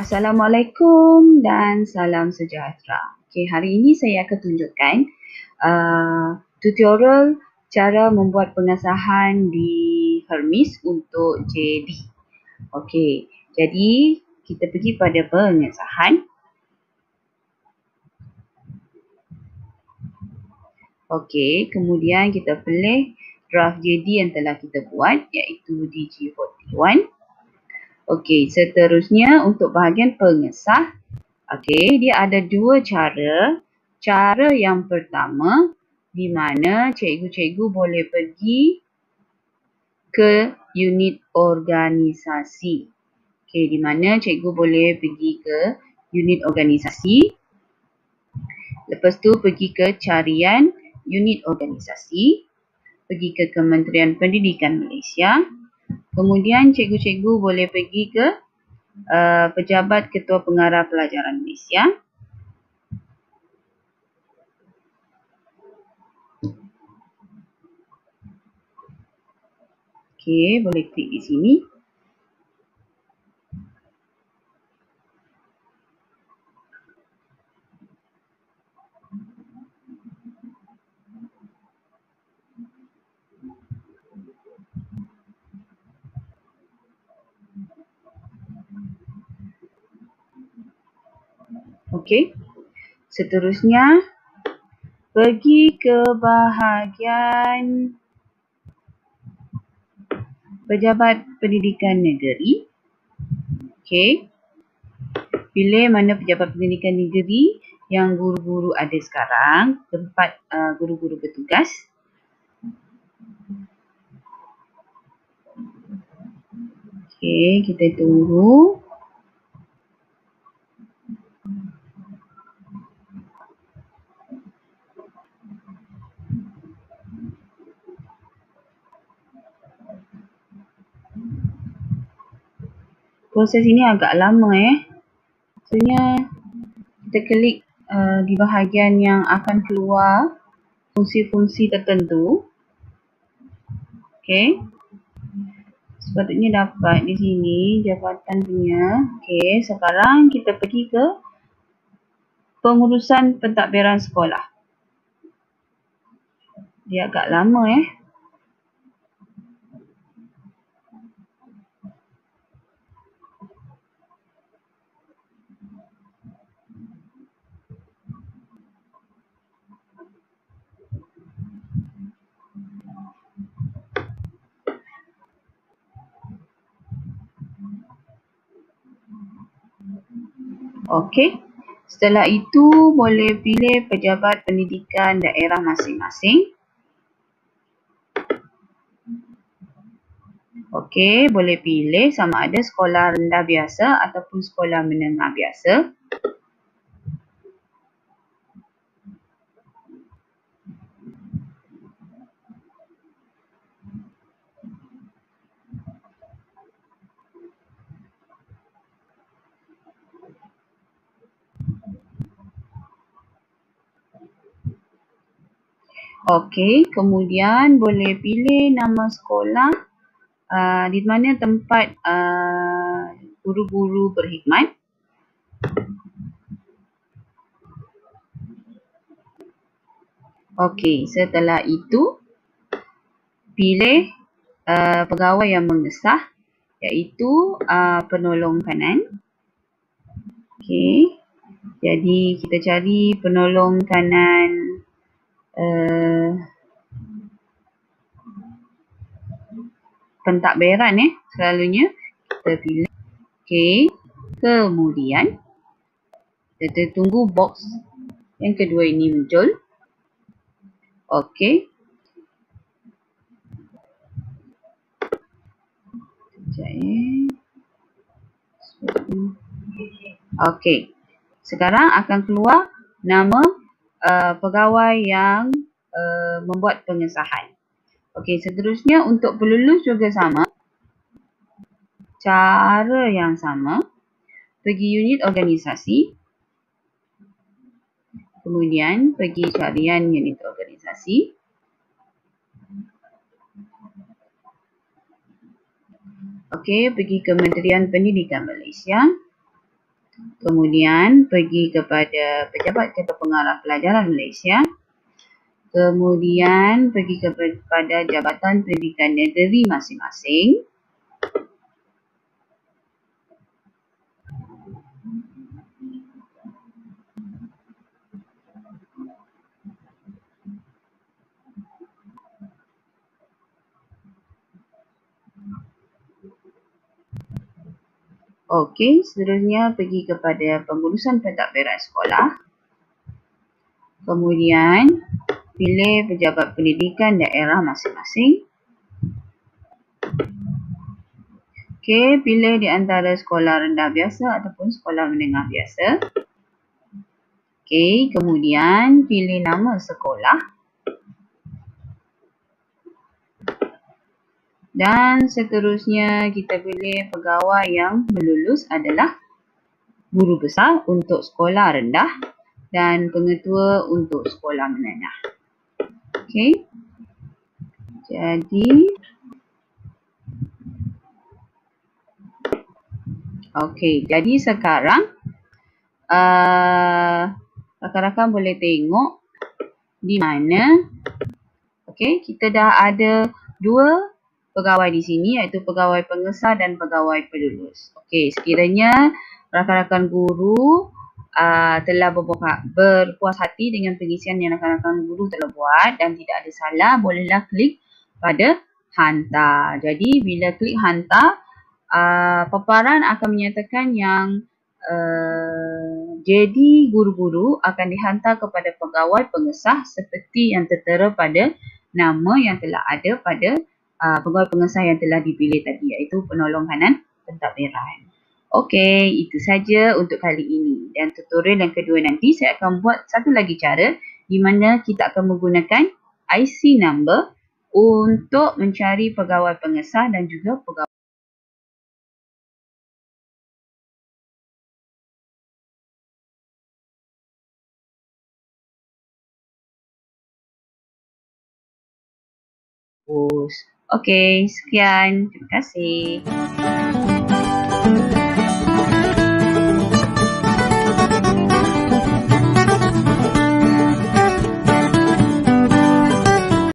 Assalamualaikum dan salam sejahtera. Hari ini saya akan tunjukkan tutorial cara membuat pengesahan di Hermes untuk JD. Jadi kita pergi pada pengesahan. Kemudian kita pilih draft JD yang telah kita buat, iaitu DG41. Seterusnya untuk bahagian pengesah, dia ada dua cara. Cara yang pertama, di mana cikgu-cikgu boleh pergi ke unit organisasi. Di mana cikgu boleh pergi ke unit organisasi. Lepas tu pergi ke carian unit organisasi. Pergi ke Kementerian Pendidikan Malaysia. Kemudian cikgu-cikgu boleh pergi ke Pejabat Ketua Pengarah Pelajaran Malaysia. Boleh klik di sini. Seterusnya pergi ke bahagian Pejabat Pendidikan Negeri. Pilih mana Pejabat Pendidikan Negeri yang guru-guru ada sekarang, tempat guru-guru bertugas. Kita tunggu. Proses ini agak lama Maksudnya kita klik di bahagian yang akan keluar fungsi-fungsi tertentu. Sepatutnya dapat di sini jabatan punya. Sekarang kita pergi ke pengurusan pentadbiran sekolah. Dia agak lama Setelah itu boleh pilih Pejabat Pendidikan daerah masing-masing. Boleh pilih sama ada sekolah rendah biasa ataupun sekolah menengah biasa. Kemudian boleh pilih nama sekolah di mana tempat guru-guru berkhidmat. Setelah itu pilih pegawai yang mengesah, iaitu penolong kanan. Jadi kita cari penolong kanan pentadbiran selalunya kita pilih. Kemudian kita tunggu box yang kedua ini muncul. Sekarang akan keluar nama pegawai yang membuat pengesahan. Seterusnya untuk pelulus juga sama. Cara yang sama. Pergi unit organisasi. Kemudian pergi carian unit organisasi. Pergi Kementerian Pendidikan Malaysia. Kemudian pergi kepada Pejabat Ketua Pengarah Pelajaran Malaysia. Kemudian pergi kepada Jabatan Pendidikan Negeri masing-masing. Okey, seterusnya pergi kepada pengurusan pentadbiran sekolah. Kemudian pilih pejabat pendidikan daerah masing-masing. Okey, pilih di antara sekolah rendah biasa ataupun sekolah menengah biasa. Okey, kemudian pilih nama sekolah. Dan seterusnya kita pilih pegawai yang melulus adalah guru besar untuk sekolah rendah dan pengetua untuk sekolah menengah. Okey. Jadi sekarang rakan-rakan boleh tengok di mana kita dah ada 2 pegawai di sini, iaitu pegawai pengesah dan pegawai pelulus. Sekiranya rakan-rakan guru telah berpuas hati dengan pengisian yang rakan-rakan guru telah buat dan tidak ada salah, bolehlah klik pada hantar. Jadi bila klik hantar, paparan akan menyatakan yang jadi guru-guru akan dihantar kepada pegawai pengesah seperti yang tertera pada nama yang telah ada pada pegawai pengesah yang telah dipilih tadi, iaitu penolong kanan pentadbiran. Itu saja untuk kali ini. Dan tutorial yang kedua nanti saya akan buat satu lagi cara di mana kita akan menggunakan IC number untuk mencari pegawai pengesah dan juga pegawai sekian. Terima kasih.